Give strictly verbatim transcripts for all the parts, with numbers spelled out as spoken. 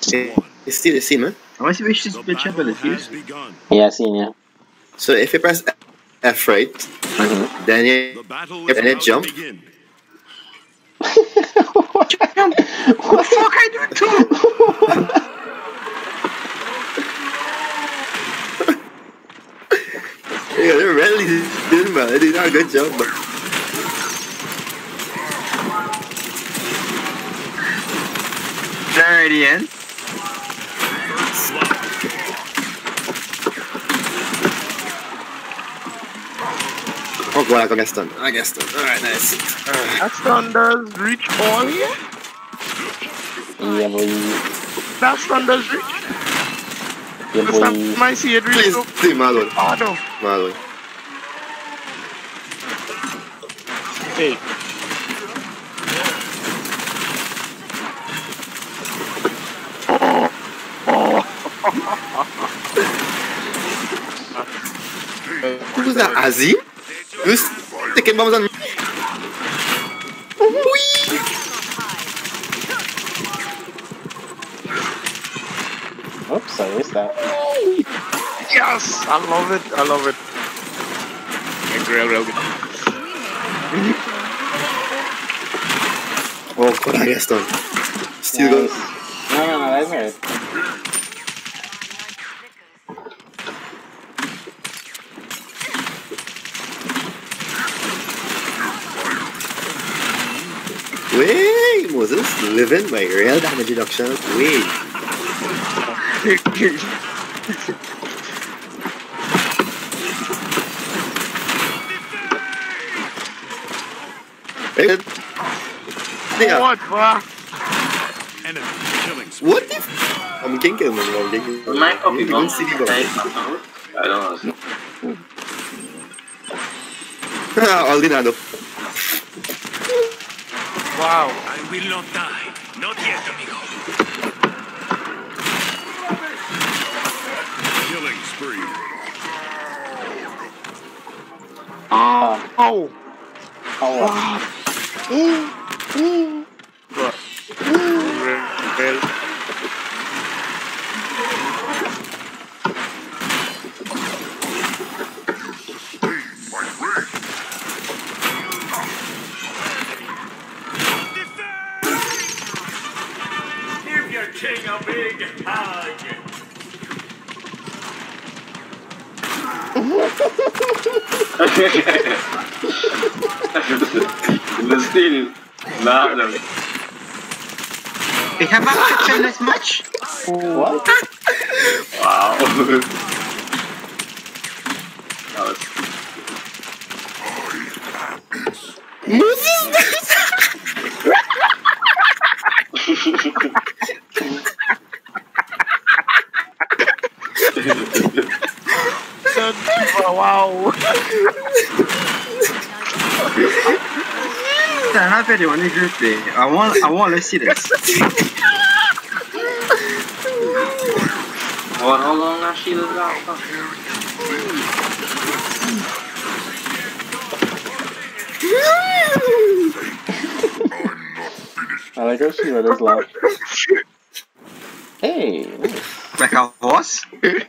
Okay. You see the scene, man? I want to wish this bitch abilities. Yeah, I seen ya. So if you press F right, Mm-hmm. then you then you jump. What the fuck I do too? Yeah, they're really doing man. They did a good job, but They're already in. oh god, I got stunned. I got stunned. Alright, nice. Alright. That stun does reach all here? Yeah, boy. That stun does reach? Yeah, This time boy. I see it reach. Please, too. please, Marlon. Oh no. Marlon. Hey. Who's that, Azim? Who's taking bombs on me? Oops, I missed that. Yes! I love it. I love it. It's real, real good. Oh god, I got stunned. Still Nice. goes. No, no, no, that's right. Wait, Moses, living by real damage reduction. Wait. Wait. Yeah. What, bruh? What if I'm getting him, I'm getting him. My copy You bomb. don't see the bomb. I don't know. Ah, Aldinado. Wow. I will not die. Not yet, amigo. Killing spree. Oh. Oh. Oh, wow. Bruh. Real. Give your king a big hug. Still, nada. They have a in this match. What? Wow. That was Wow. Turn off video on the group day. I want, I want to see this. Oh, how long has she lived out? I like how she let us laugh. Hey, nice. Like a horse.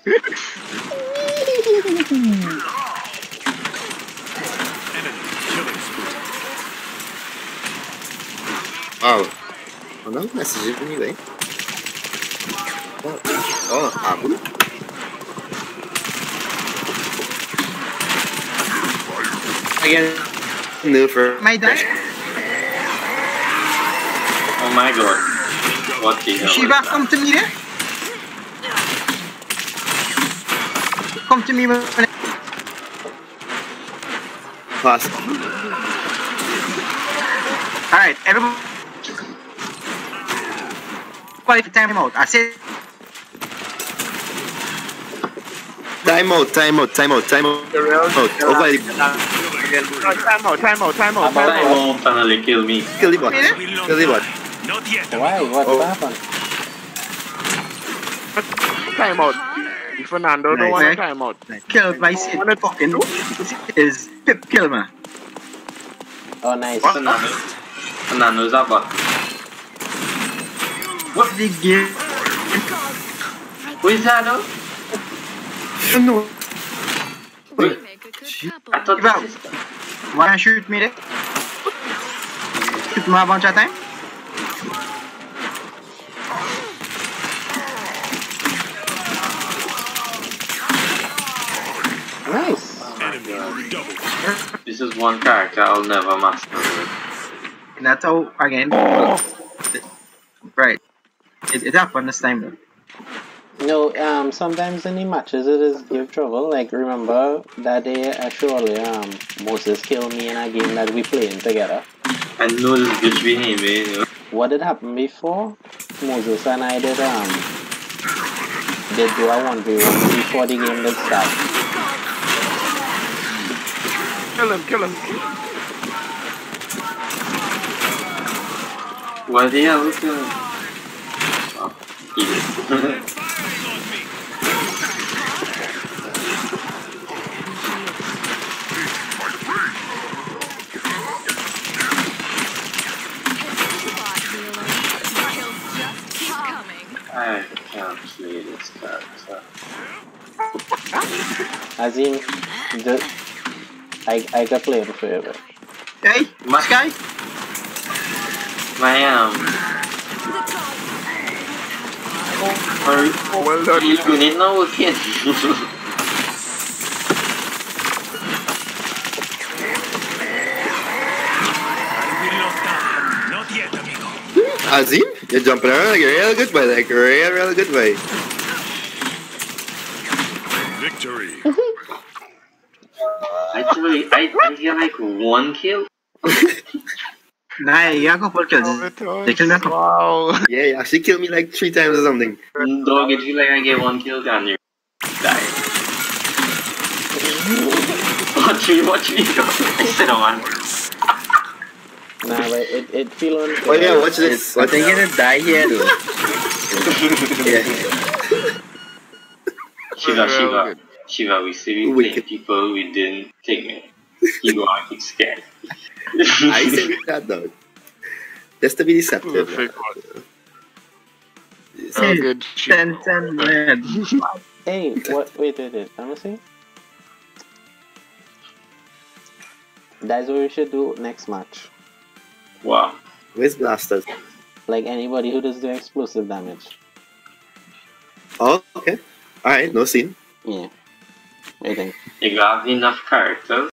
Wow. Another message anyway. Oh, oh, Abu. Again, new for My dad. Oh my god. What the hell? Shiva, come to me there. Come to me when pass. Alright, everybody. Qualify time out. I said. Time out, time out, time out, time out. The real. Out. Over the Time out, time out, time out, time Time out. won't finally kill me. kill the bot. Kill the bot. Not yet. Why? What Oh. happened? Time out. Fernando don't Nice. want a time out. Killed by Sid fucking is Pip Kilmer. Oh, nice. Fernando. Fernando's a bot. What the game Who is that though? No. We make a good couple. I thought Give out. this is... Wanna shoot me there? Shoot me a bunch of time? Nice. Enemy double. This is one character I'll never master. And that's how, again. Right. It, it happened this time though. No, um, sometimes in the matches it is give trouble. Like, remember that day actually, um, Moses killed me in a game that we playing together. I know this bitch behind me, you know. What did happen before? Moses and I did, um, did do a one v one before the game did start. Kill him, kill him. What the hell is going on? Oh, idiot. I can't play this character. As in, the, I, I can play it forever. Hey, this guy? My um. Are, Oh, well done. are you doing it now again? I will not die. Not yet, amigo. Azim, you're jumping around like a real good boy, like a real, real good boy. Victory. Actually, I, I get like one kill. Nah, you got a couple kills. Oh, it was- They killed me a couple. Wow. Yeah, you actually killed me like three times or something. Dog, if you like I get one kill, then you die. Watch me, watch me go. I sit on. Nah, but it, it feel unfair. Oh yeah, watch this. I Watch think this. you're gonna die here though. Yeah. Shiva, Well, Shiva, good. Shiva, we see we Wicked. take people we didn't take me. You go out, he's scared. I say that though. Just to be deceptive. Fake one. Yes. Oh, good. shit. Ten, ten, red. Hey, what? Wait, wait, wait. Let me see. That's what we should do next match. Wow. Where's blasters? Like anybody who does do explosive damage. Oh, okay. Alright, no scene. Yeah. I think. You got enough characters.